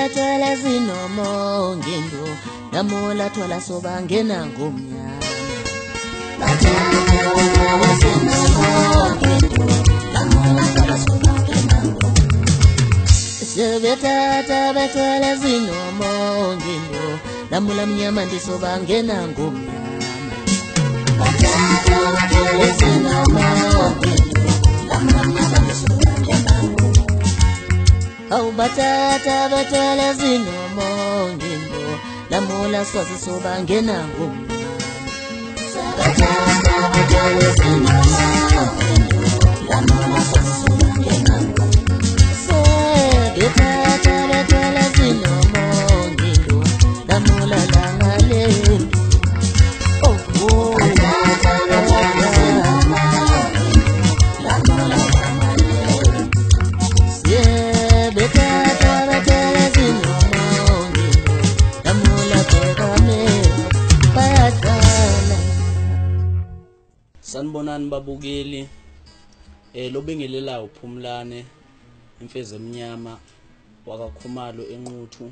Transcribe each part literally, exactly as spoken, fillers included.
betwele zinomo ngindo namula thola sobangena ngomnyama bathatha betwele zinomo ngindo namula thola sobangena ngomnyama sebethatha betwele zinomo ngindo namula mnyama ndisobangena ngomnyama bathatha betwele zinomo ngindo namula mnyama ndisobangena ngomnyama au batata betwele zinomo ngindo lamula swazi sobangena ngomnyama batata betwele zinomo ngindo lamula swazi sobangena ngomnyama betata betwele zinomo ngindo lamula langale oh oh batata betwele zinomo lamula langale yeah betata betwele zinomo ngindo lamula bekame bayadala. Sanibonani babukeli, eh lobingelela uPhumlane imfezi emnyama wakaKhumalo enquthu.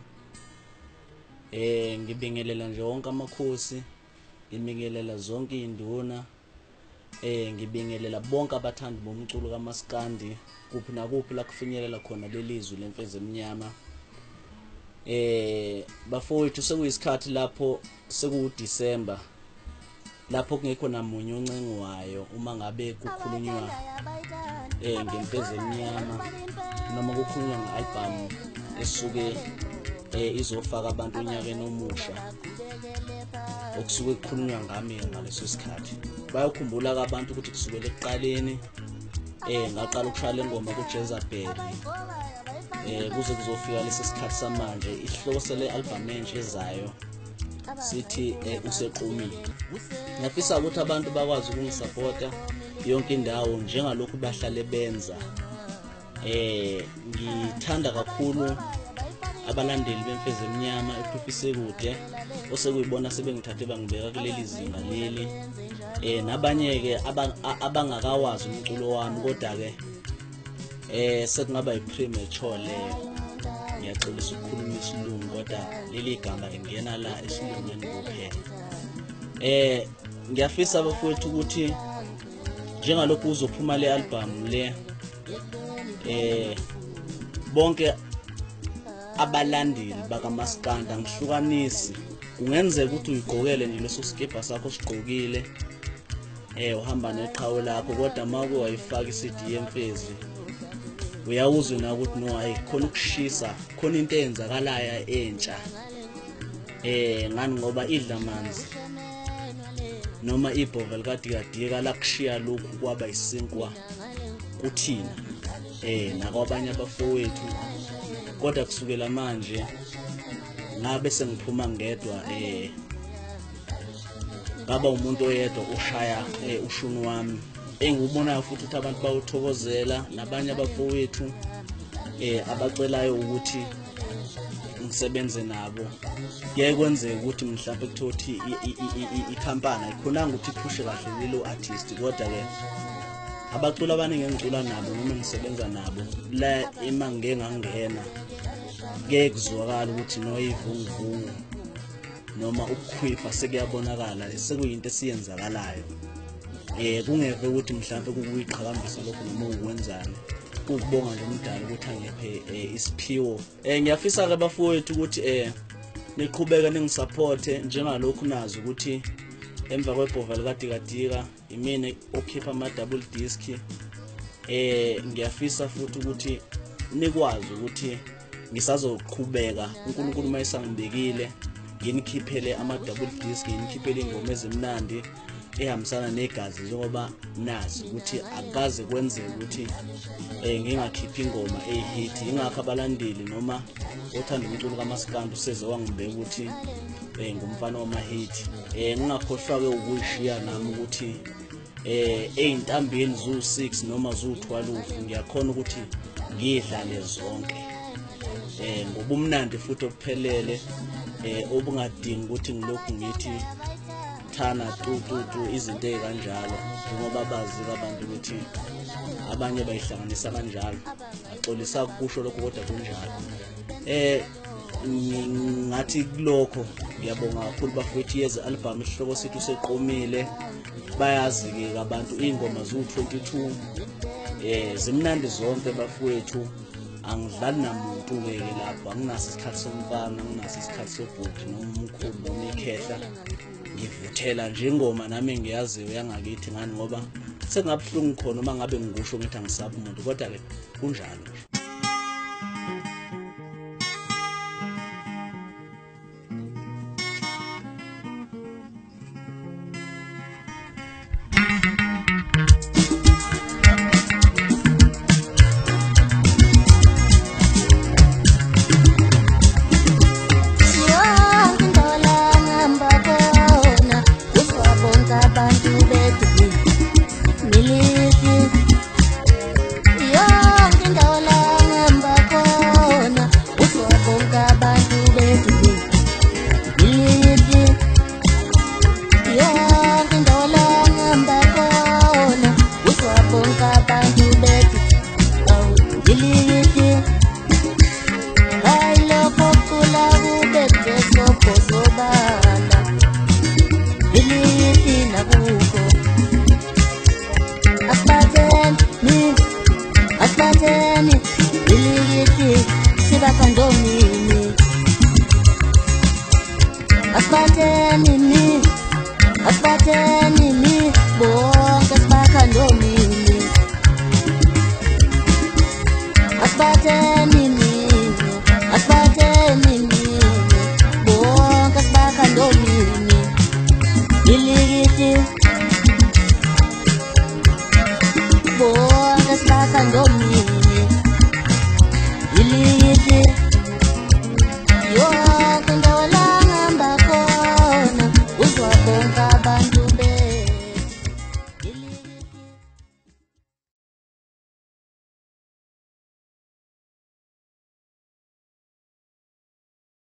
Eh ngibingelela nje wonke amakhosi, ngibingelela zonke induna, eh ngibingelela bonke abathandi bomculo kaMaskandi kuphi nakuphi la kufinyelela khona lelizwe lemfezi emnyama. Eh bafowethu sekuyisikhathi lapho sekuDisember lapho kungekho namunye oncengwayo uma ngabe kukhulunywa eh ngemfezi emnyama noma kukhulunywa ngealbum esuke eh izofaka abantu unyakeni omusha okusuke kukhulunywa ngami ngaleso sikhathi. Bayakhumbula abantu ukuthi kusukela ekuqaleni eh ngaqala ukushaya lengoma kuJezabel eh kuze kuzofika lesi sikhathi samanje ihlose le album entsha ezayo sithi usequmile. Ngiyafisa ukuthi abantu bakwazi ukungisupporta yonke indawo njengalokhu bahlale benza. Eh ngithanda kakhulu abalandeli bemfezi emnyama ephufise kude osekuyibona sebengithathe bangibeka kuleli zinga leli. Eh nabanye ke abangakawazi umculo wami kodwa ke eh sekungaba yipremature leyo. Ngiyaxolisa ukukhuluma isilungu kodwa leli gama lingena la esilungwini kuphela. Eh ngiyafisa abafowethu ukuthi njengalokhu uzophuma le album le eh bonke abalandeli bakaMaskandi ngihlukanisi kungenzeka ukuthi uyigqokele nje leso skipa sakho sigqokile eh uhamba neqhawe lakho kodwa maku wayifaka iCD yemfezi uyawuzwa na ukuthi no hayi khona ukushisa khona into eyenzakalayo entsha eh ngani ngoba idla manzi noma ibhova likadikadika lakushiya lokhu kwaba isinkwa kuthina eh nakwabanye abafowethu kodwa kusukela manje ngabe sengiphuma ngedwa eh ngaba umuntu oyedwa ushaya ushunu wami engikubonayo futhi ukuthi abantu bawuthokozela nabanye abafowethu eh abacelayo ukuthi ngisebenze nabo. Kuyaye kwenzeka ukuthi mhlawumbe kuthothi ikhampani ayikhonanga ukuthi iphushe kahle lelo artist kodwa ke abacula abaningi engicula nabo noma ngisebenza nabo la ima ngeke ngangena ngeke kuzwakala ukuthi no ivunguvungu noma ukukhwipha sekuyabonakala sekuyinto esiyenzakalayo. Eh kungeve ukuthi mhlawumbe kukuyiqhakambisa lokho noma ukwenzani ukubonga nje umdala ukuthi angephe isiphiwo. Eh ngiyafisa ke bafowethu ukuthi eh niqhubeka ningisupporte njengalokhu nazi ukuthi emva kwebhova likadikadika imina okhipha ama double disc. Eh ngiyafisa futhi ukuthi nikwazi ukuthi ngisazoqhubeka uNkulunkulu mayisangibekile nginikhiphele ama double disc nginikhiphele ingoma ezimnandi ehambisana negazi njengoba nazi ukuthi akaze kwenzeke ukuthi eh ngingakhiphi ingoma ehit. Ingakho abalandeli noma othanda umculo kaMaskandi useze wangibeka ukuthi eh ngumfana wama hit. Eh ngingakhohlwa ke ukuyishiya nami ukuthi eh ezintambeni zu six noma zu twelve ngiyakhona ukuthi ngidlale zonke eh ngobumnandi futhi ophelele eh obungadingi ukuthi ngilokhu ngithi thana tu tu tu izinto ezikanjalo ngoba bazi abantu ukuthi abanye bayihlanganisa kanjalo. Axolisa kusho lokho kodwa kunjalo. Eh ngathi kulokho ngiyabonga kakhulu bafowethu yeze album isihloko sithi useqomile bayazi ke abantu ingoma zu twenty-two eh zimnandi zonke bafowethu angidlali namuntu ke lapho anginaso isikhathi somfana anginaso isikhathi sobhuti noma umkhulu noma ikhehla ngivuthela nje ingoma nami ngiyaziyo yangakithi ngani ngoba sengabhlungu khona uma ngabe ngikusho ngithi angisabi umuntu kodwa ke kunjalo nje. Asbateni mi, asbateni mi, bonke sibakhandomini. Asbateni mi, asbateni mi, bonke sibakhandomini. Ilikiti